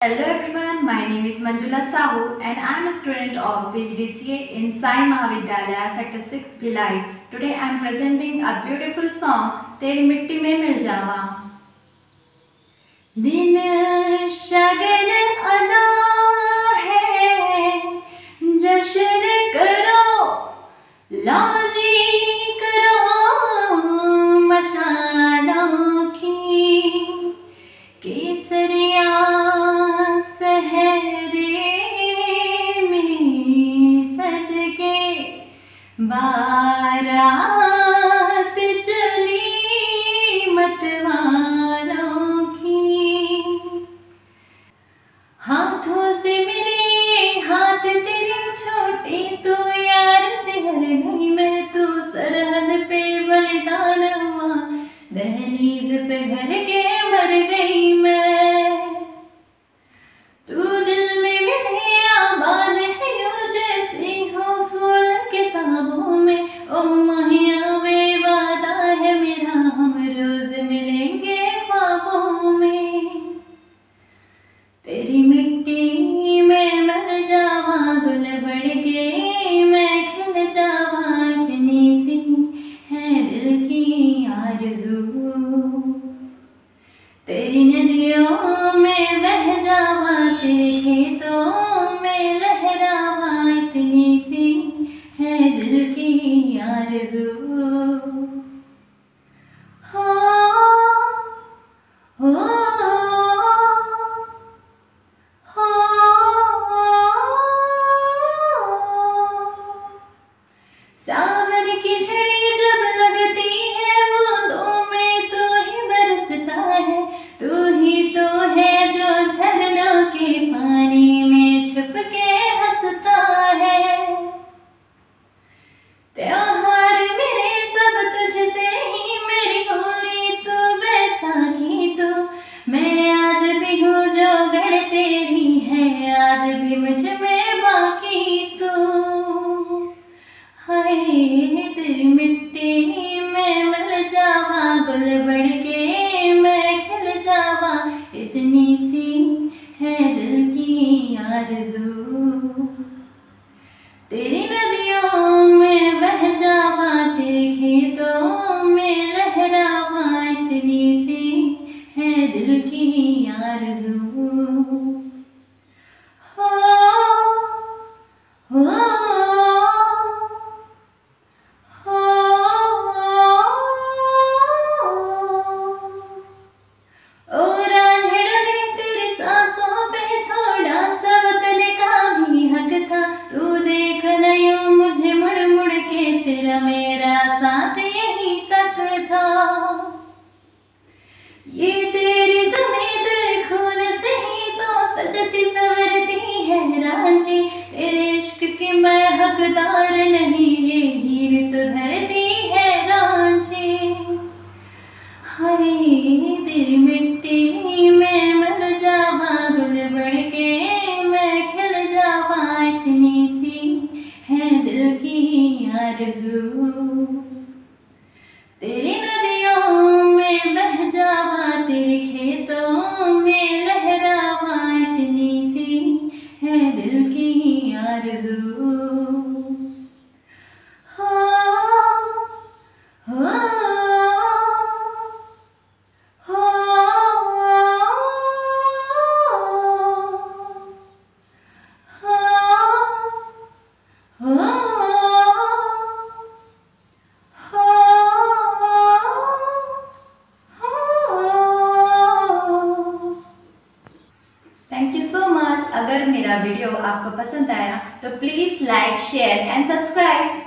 Hello everyone, my name is Manjula Sahu and I am a student of PGDCA in Sai Mahavidyalaya Sector 6 Bhilai. Today I am presenting a beautiful song तेरी मिट्टी में मिल जावा। दिन शगन अदा है, जश्न करो लाजी करो मशालों की, केसरिया बारात चली मतवालों की। हाथों से मेरे हाथ तेरे छोटे, तू यार से हर गई मैं, तू सरहद पे बलिदान हुआ, दहलीज पे घर के मर गई मैं। तू दिल में मेरे आबाद है यूं जैसे हो फूल किताबों में, ओ महिया बेवादा है मेरा, हम रोज मिलेंगे ख्वाबों में। तेरी मिट्टी में मर जावा, गुल बढ़ के मैं खिल जावा, इतनी सी है दिल की आरज़ू। तेरी नदियों में बह जावा, तेरे खेतों में लहरावा, इतनी सी है दिल की आरज़ू। हो हो हो सावन की झड़ी जब लगती है बूंदों में, तू ही बरसता है, तू ही तो है जो झरनों के पानी में छुप के हंसता है। त्योहार मेरे सब तुझसे ही, मेरी होली तू, बैसाखी तू, मैं आज भी हूँ जो गढ़ तेरी है, आज भी मुझ में बाकी तू। हाय तेरी मिट्टी में मिल जावा, गुल बढ़ के मैं खिल जावा, इतनी सी है दिल की आरज़ू। तेरी नदियों में बह जावा, तेरे खेतों में लहरावा, इतनी सी है दिल की आरज़ू। हो हो तेरा मेरा साथ यहीं तक था, ये तेरी ज़मीं तेरे खून से ही तो सजती संवरती है रांझी, तेरे इश्क की मैं हकदार नहीं, ये हीर तो धरती है रांझी। हाय तेरी मिट्टी में मिल जावा, गुल बढ़ के मैं खिल जावा, इतनी सी है दिल की आरज़ू। तेरी नदियों में बह जावा, तेरे खेतों में लहरावा, इतनी सी है दिल की आरज़ू। हो हो थैंक यू सो मच। अगर मेरा वीडियो आपको पसंद आया तो please like, share and subscribe.